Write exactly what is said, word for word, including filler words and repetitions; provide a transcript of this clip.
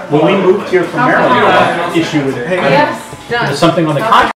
When we moved here from Maryland, issue with it. Yes, done. There's something on the contract.